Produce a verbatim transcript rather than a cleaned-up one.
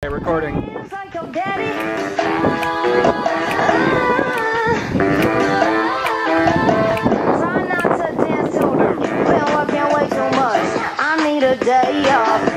Recording. Psycho daddy. Try not to dance too. Been working way too much. I need a day off.